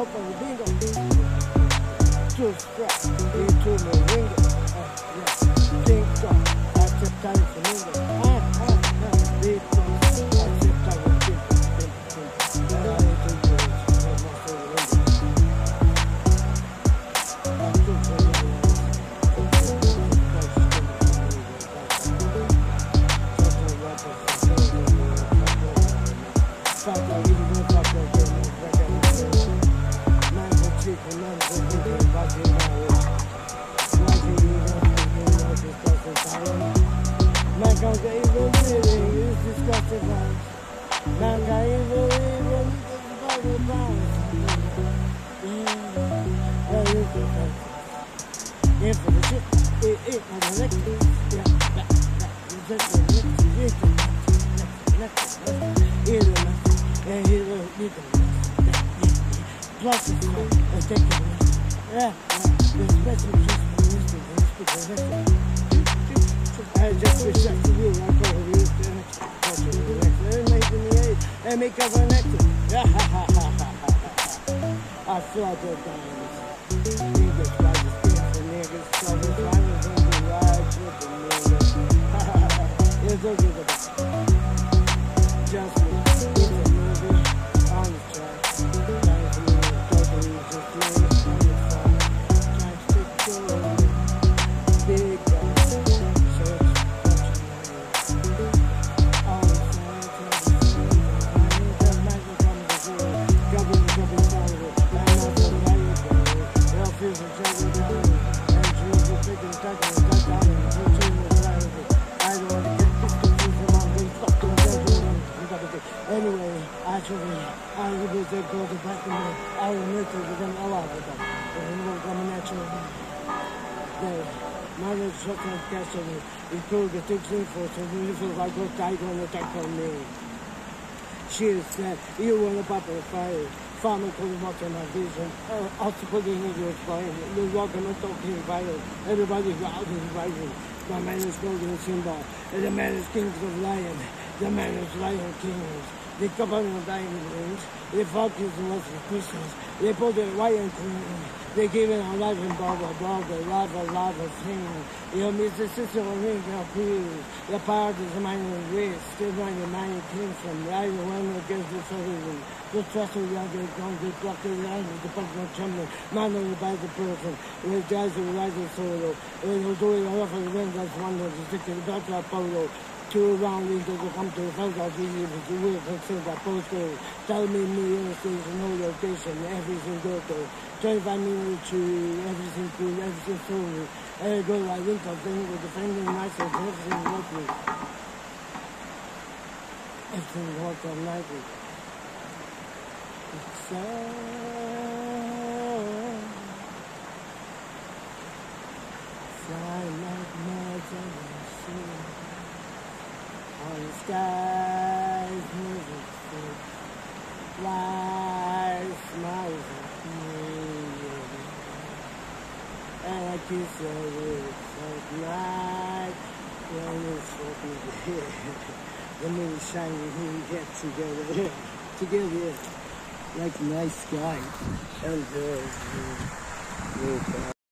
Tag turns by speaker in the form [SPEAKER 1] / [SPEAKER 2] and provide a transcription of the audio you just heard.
[SPEAKER 1] hop on the bingo. Two straps into the window. Yeah. Think so. Accept time for me. Big things. Accept time for me. Make up an actor. I feel the diamonds. Niggas try to steal from niggas. So the diamonds on the ride with the niggas. It's okay. Just me. It's a movie on the track. Trying to move totally just lyrics on the phone. Trying to stick to it. Big guys. Church. Anyway, actually, I will take go to back in the I will make it with them a lot of them. And we're coming at you. My little shotgun castle is called the 16 for so you feel like go tiger on the attack on me. She is said, you want to pop a fire. Farmer couldn't walk in my vision. Also putting in your fire. You're walking and talking vital. Everybody's out is rising. My man is golden symbol. And the man is kings of lion. The man is lion kings. They come out in diamond rings. They focus on what's for Christmas. They put their lion queen. They give it a life and lava thing. You know, Mr. Sister Ring of Queens. The power is mine and race. Still mind the man came from right one against the solution. The trust of the other don't get blocked in the eyes of the personal trembling. Man only by the person. When the guys are rising solo. When they're doing a lot of the wind, that's one of the stick in the back of polo. Two round leaders will come to the front of the year, but you will consider that postcode. Tell me interstates, no location, everything go to 25 minutes to everything cool, everything sold. Every go like winter thing with the friendly nights and everything local. Everything works on night. It's fly like mud on the sea. On the skies moving through, fly smiles at me, and I kiss her lips at night when it's open. The moon is shining, we get together, like nice sky, and